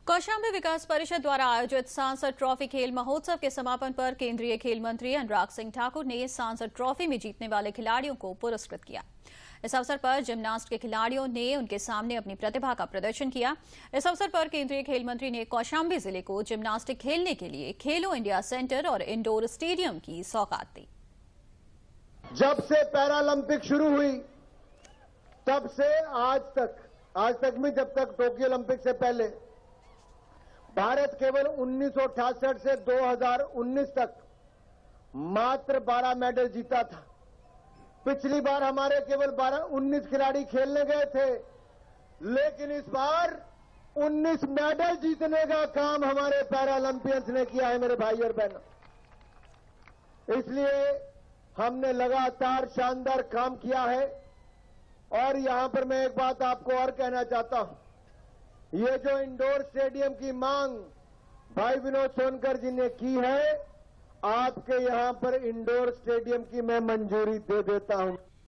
कौशाम्बी विकास परिषद द्वारा आयोजित सांसद ट्रॉफी खेल महोत्सव के समापन पर केंद्रीय खेल मंत्री अनुराग सिंह ठाकुर ने सांसद ट्रॉफी में जीतने वाले खिलाड़ियों को पुरस्कृत किया। इस अवसर पर जिम्नास्ट के खिलाड़ियों ने उनके सामने अपनी प्रतिभा का प्रदर्शन किया। इस अवसर पर केंद्रीय खेल मंत्री ने कौशाम्बी जिले को जिम्नास्टिक खेलने के लिए खेलो इंडिया सेंटर और इंडोर स्टेडियम की सौगात दी। जब से पैरालंपिक शुरू हुई तब से आज तक में, जब तक टोक्यो ओलंपिक से पहले भारत केवल 1968 से 2019 तक मात्र 12 मेडल जीता था। पिछली बार हमारे केवल 19 खिलाड़ी खेलने गए थे, लेकिन इस बार 19 मेडल जीतने का काम हमारे पैरालंपियंस ने किया है, मेरे भाई और बहनों। इसलिए हमने लगातार शानदार काम किया है। और यहां पर मैं एक बात आपको और कहना चाहता हूं, ये जो इंडोर स्टेडियम की मांग भाई विनोद सोनकर जी ने की है, आपके यहां पर इंडोर स्टेडियम की मैं मंजूरी दे देता हूं।